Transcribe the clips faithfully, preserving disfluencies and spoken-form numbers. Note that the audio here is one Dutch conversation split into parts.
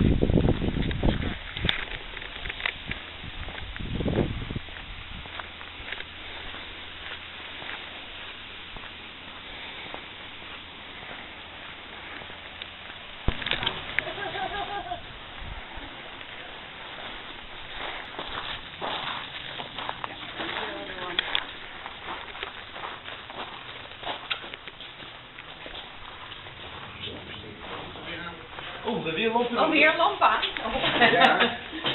Oh, weer lamp. Oh, weer lamp aan. Oh. Ja.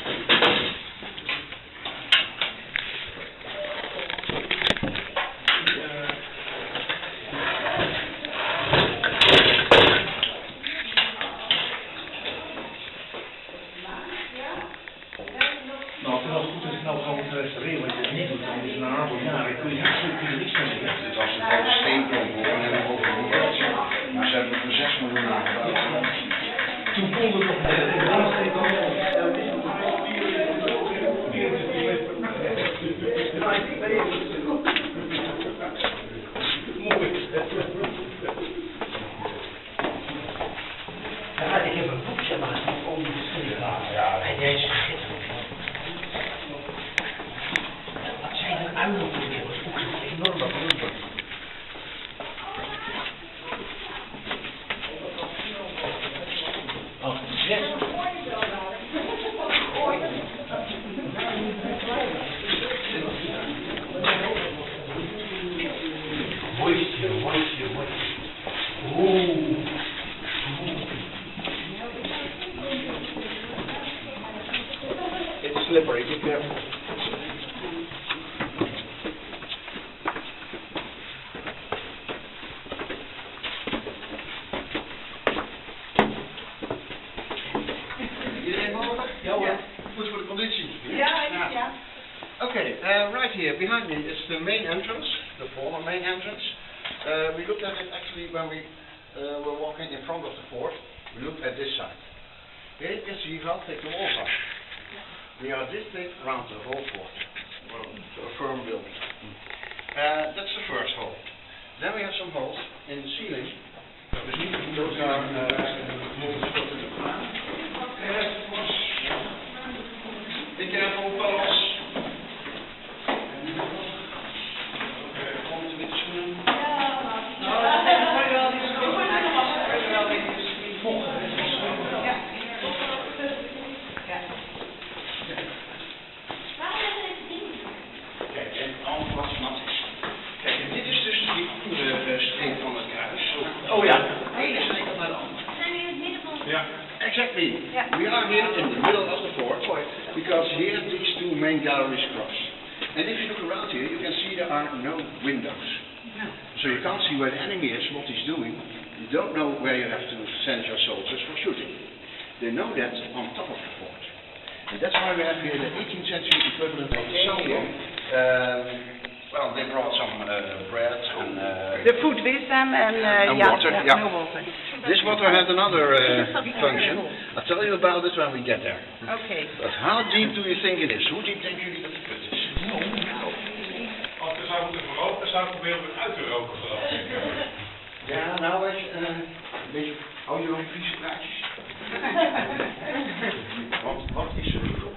Nou, als het nou goed is, het nou gewoon te restaureren, wat je het niet doet, dan is het een aantal jaren, kun je niks meer doen. Het was een grote steenklomp hoor, en hebben we over een beetje. Maar ze hebben er voor zes miljoen aan gebouwd. Toen kon het nog niet. Ja, ik heb een boekje gemaakt om die geschiedenis. Ja, en jij is schitterend. Wat zijn er uitdrukkingen? Dat boek is enorm beroemd. Oh, zes. Moistje, moistje, moistje. Oeh. It's slippery, be careful. Iedereen mogelijk? Ja hoor. Goed voor de conditie. Ja, ja. Okay, uh, right here behind me is the main entrance, the former main entrance. Uh, we looked at it actually when we uh, were walking in front of the fort. We looked at this side. Here you can see how thick the walls are. We are this thick around the whole fort. Well, so a firm building. Uh, that's the first hole. Then we have some holes in the ceiling. Those are uh, yes, of course. Be careful, fellows. Kijk, en alles wat nat is. Kijk, en dit is dus die andere streep van het kruis. Oh ja. De ene streep naar de andere. Zijn we in het midden van... Ja. Exactly. Yeah. We are here in the middle of the fort because here these two main galleries cross. And if you look around here, you can see there are no windows. So you can't see where the enemy is, what he's doing. You don't know where you have to send your soldiers for shooting. They know that on top of the fort. And that's why we have here the eighteenth century equivalent of the Solo. Um, well, they brought some uh, bread and... Uh, De food with them and, uh, and ja, water, ja, yeah. no water. This water has another uh, function. I'll tell you about it when we get there. Okay. But how deep do you think it is? Hoe diep denken jullie dat het put is? Als we zou moeten verroken, zou ik proberen het uit te roken, geloof ik. Ja, nou eens uh, een beetje, hou je nog vieze praatjes. Want wat is er niet op?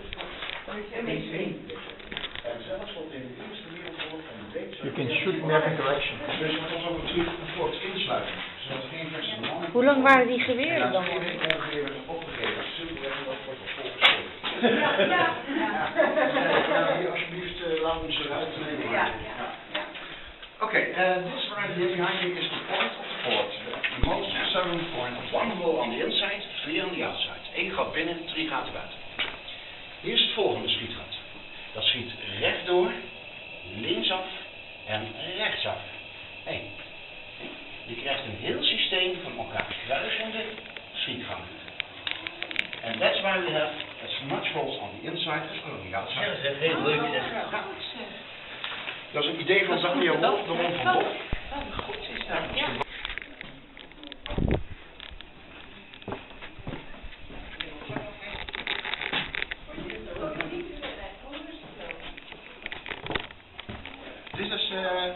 En zelfs tot in de Eerste Wereldoorlog en de Tweede You can shoot in every direction. Dus we ons ook terug een fort insluiten. Zodat geen verse mannen... Hoe lang waren die En geweren als dan? geen ongeveer werd opgegeven, zullen dat wordt volgeschreven. Ja, ja. Nou, hier alsjeblieft uh, laat ons eruit nemen. Ja, ja. Okay, uh, this right here behind me is the point of the fort. The most southern point. One wall on the inside, three on the outside. Eén gat binnen, drie gaten buiten. Hier is het volgende schietgat. Dat schiet rechtdoor, linksaf en rechtsaf. Eén. Je krijgt een heel systeem van elkaar kruisende schietgangen. And that's why we have as much holes on the inside as on the outside. Ja, dat is heel leuk. Dat is een idee van Daniel Wolf, de man van Bob. Oh, goed is dat. Ja. This is uh,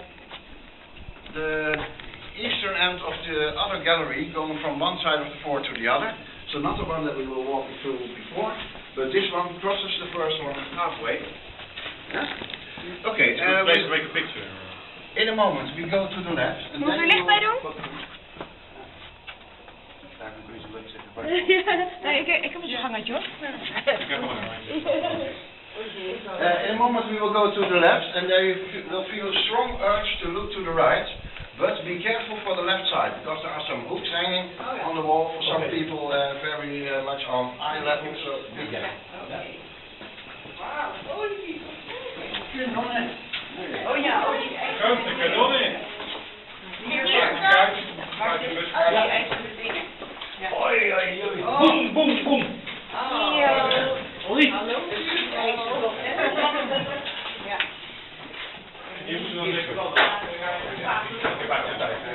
the eastern end of the other gallery, going from one side of the fort to the other. It's another one that we will walk you through before, but this one crosses the first one halfway. Yeah? Okay, uh, Please make a picture. in a moment we go to the left. And Moet then er we licht bij will- doen? Daar kun je zo leuk zitten. Nee, ik, ik heb een gangetje hoor. Ik heb nog een Uh, in a moment we will go to the left and they f- will feel a strong urge to look to the right, but be careful for the left side because there are some hooks hanging on the wall for some people uh, very uh, much on eye level, so be careful. Oh ja, oh Grote kanon in. Hier, Kijk, maak je bus uit. Oei, oei, oei. Boem, boem, boem. Oei. Hier moeten we nog even. Ik maak de tijd.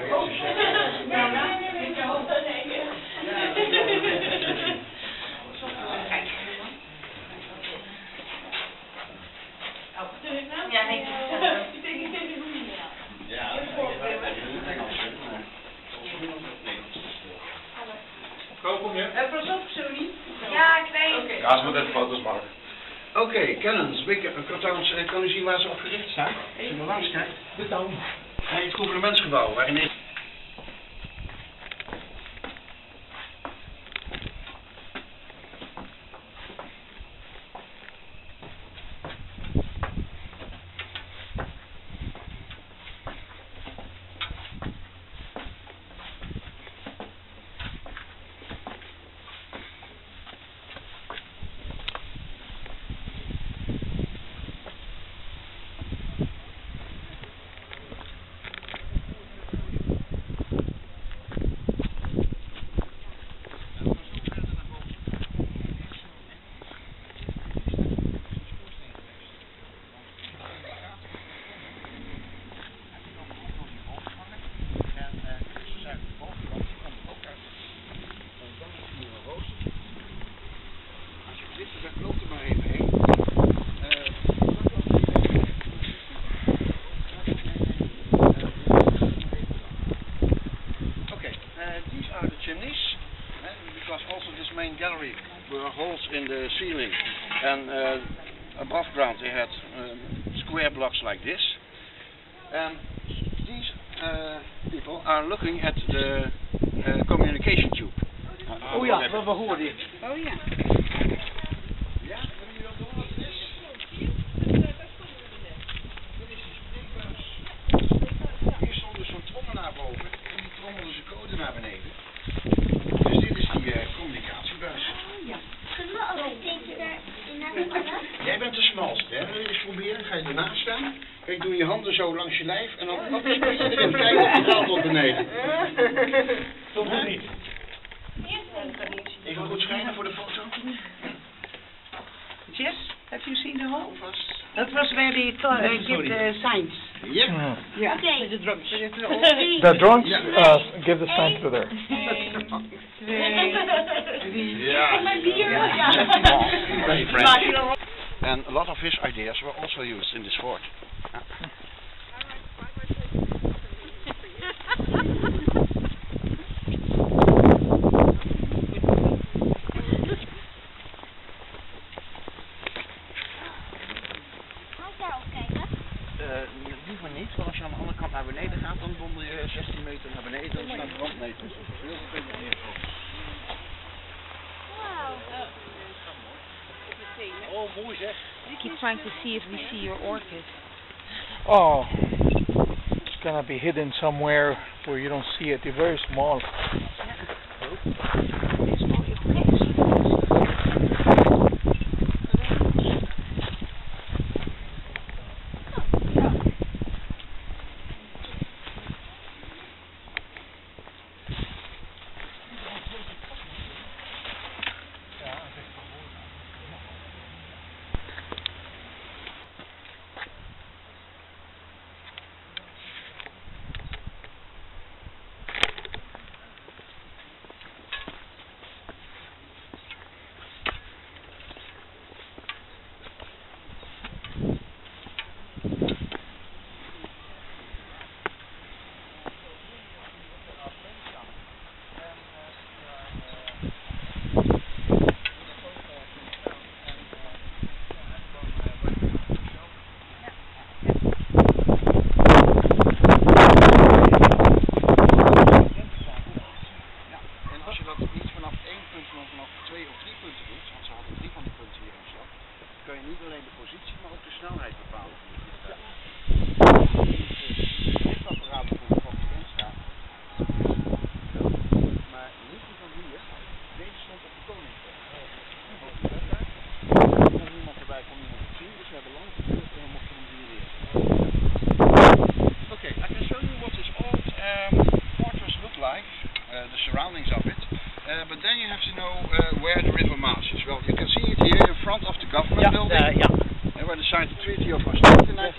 Ja, nee. Koop hem je? Ja, ik weet. Ja, ze moeten even foto's maken. Oké, okay, Cannons, Kartons, uh, kan u zien waar ze op gericht staan? Als je maar langs kijkt. Beton. Bij het gouvernementsgebouw, waarin is... gallery were holes in the ceiling, and uh, above ground they had um, square blocks like this. And these uh, people are looking at the uh, communication tube. Oh ja, we, we hoorden dit. Oh ja. Ja, hebben jullie dat door wat het is? Hier stond dus zo'n trommenaar boven en die trommelde zijn code naar beneden. Dus dit is die uh, communicatiebuis. Kunnen we ook een steentje erin hebben? Jij bent de smalste, hè? Wil je eens proberen? Ga je ernaast staan? Kijk, doe je handen zo langs je lijf en dan hop, spring je erin. Kijk of je gaat tot beneden. Toch nog niet. Even goed schijnen voor de foto. Jess, have you seen the hole? Alvast. That was where they thought, uh, give the signs. Ja. Yeah. Okay. With the drums. The drones Yeah. uh, give the signs to there. Ja. Very French. And a lot of his ideas were also used in this fort. Ja. Liever niet, want als je aan de andere kant naar beneden gaat, dan donder je zestien meter naar beneden, dan staat de brandmeter. Dus dat is heel veel meer. Oh, mooi zeg. Keep trying to see if we see your orchid. Oh, it's gonna be hidden somewhere where you don't see it. They're very small.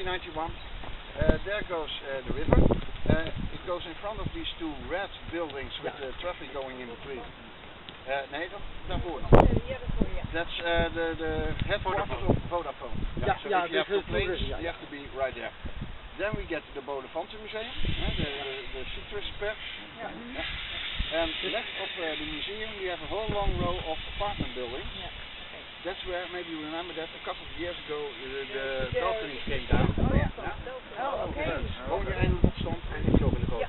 ninety-one. Uh, there goes uh, the river. Uh, it goes in front of these two red buildings with the traffic going in between. Uh, nee, dat, daarvoor nog. That's uh, the, the headquarters of Vodafone. Ja, so ja, if you have dus het complaints, toerisme, ja, you ja. have to be right there. Then we get to the Bodefonte Museum, uh, the, the, the citrus peps. Yeah. And left of uh, the museum we have a whole long row of apartment buildings. That's where, maybe you remember that, a couple of years ago the, the balcony came down. Oh ja. Oh, okay. Woon je in opstand en ik ook in de goot.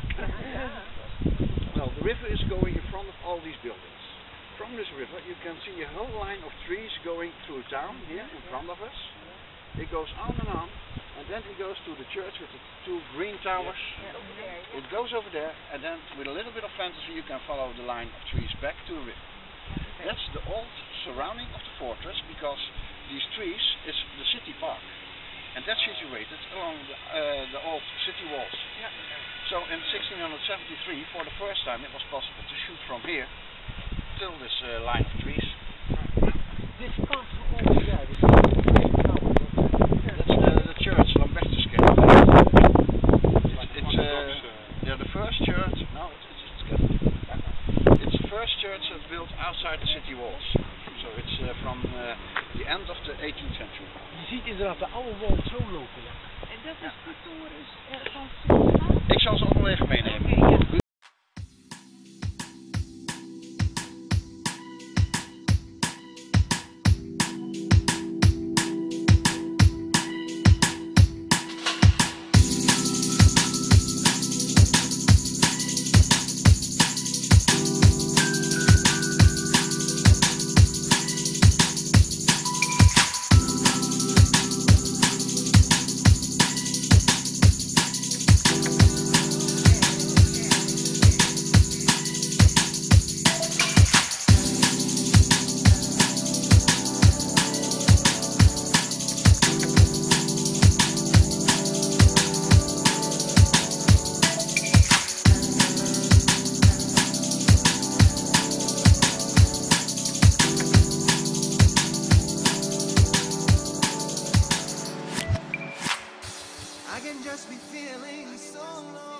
Well, the river is going in front of all these buildings. From this river you can see a whole line of trees going through town here in front of us. It goes on and on, and then it goes to the church with the two green towers. It goes over there, and then with a little bit of fantasy you can follow the line of trees back to the river. That's the old surrounding of the fortress, because these trees is the city park, and that's situated along the, uh, the old city walls. So in sixteen seventy-three, for the first time, it was possible to shoot from here till this uh, line of trees. This castle over there, this That's uh, the church, Lambertuskerk. It's, it's uh, yeah, the first church. No, it's it's, it's, Catholic. It's the first church uh, built outside the city walls. So it's uh, from uh, the end of the eighteenth century. Je ziet inderdaad de oude wal zo lopen. Ja. En dat is de toren uh, van Suriname? Ik zal ze allemaal even meenemen. Oké, ja. I can just be feeling so low.